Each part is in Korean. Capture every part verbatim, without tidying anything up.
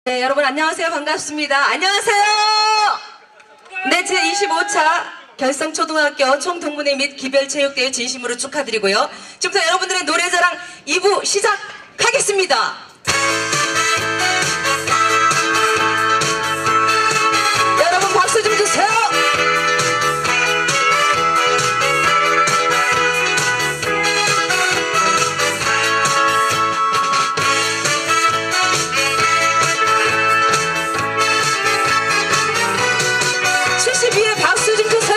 네, 여러분 안녕하세요. 반갑습니다. 안녕하세요. 네, 제이십오 차 결성초등학교 총동문회 및 기별체육대회 진심으로 축하드리고요. 지금부터 여러분들의 노래자랑 이 부 시작하겠습니다. 여러분 박수 좀 주세요. 칠십이 회 박수 좀 주세요.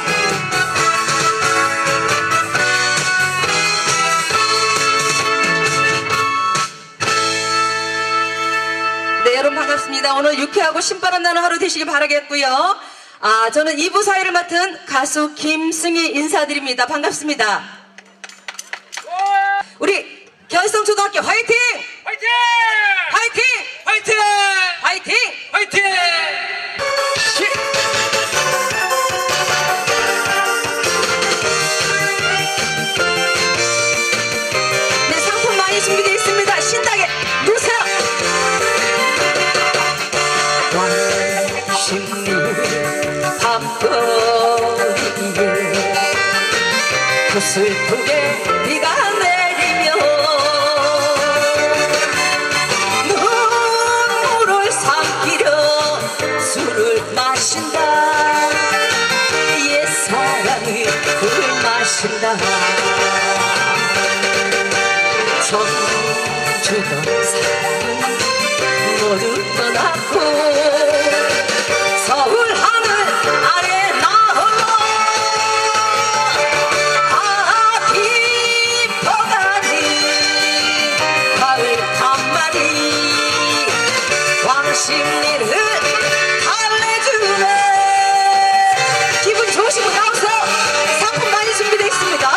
네, 여러분 반갑습니다. 오늘 유쾌하고 신바람 나는 하루 되시길 바라겠고요. 아, 저는 이 부 사회를 맡은 가수 김승희 인사드립니다. 반갑습니다. 우리 결성초등학교 화이팅! 화이팅! 화이팅! 화이팅! 화이팅! 화이팅! 네, 상품 많이 준비되어 있습니다. 신나게 누세요. 왕십리 밤거리에 그 슬프게 비가 내리며 눈물을 삼키려 술을 마신다. 옛사랑의 술을 마신다. 정주던 사랑은 모두 떠났고 서울 하늘 아래 나 홀로 아 깊어가니 가을 한마디 왕십리를 달래주네. 기분 좋으시고 나오세요. 상품 많이 준비되어 있습니다.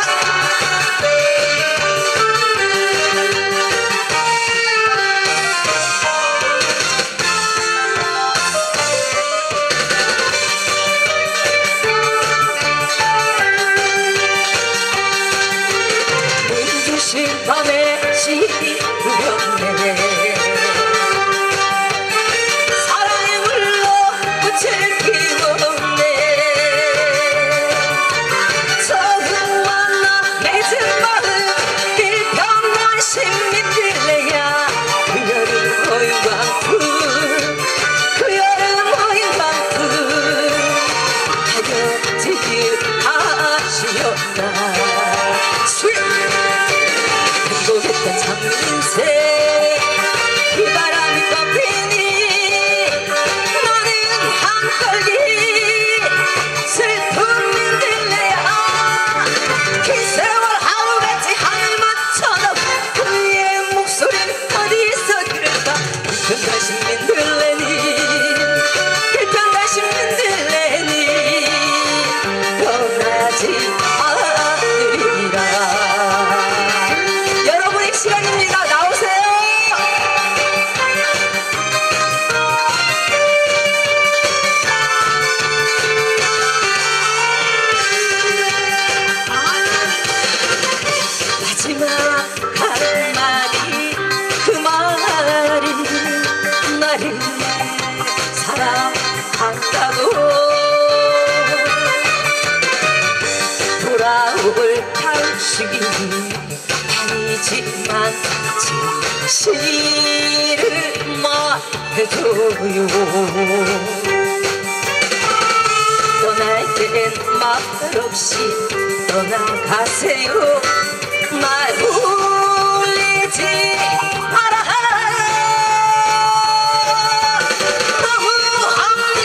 밤에 시리 부렸네. 사랑의 물로 꽃을 피웠네. 처음 만나 맺은 마음 일평난 신민들레야. 그 여름 모인 광풍 그 여름 모인 광풍 가격지길 아쉬웠나. 행복했던 장민세 비바람이 꺾이니 나는 한떨기 슬픈 민들레야. 기세월 하루같이 하늘만 쳐다보 그의 목소리는 어디서 들을까. 일편가신 민들레니 일편가신 민들레니 떠나지 않으리라. 시간입니다. 나오세요. 마지막 한 말이 그 말이 나를 사랑한다고 돌아올 당신이 아니지만 진실을 말해줘요. 떠날 땐 말없이 떠나가세요. 날 울리지 마라.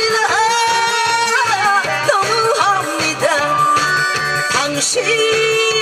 너무합니다. 너무합니다. 당신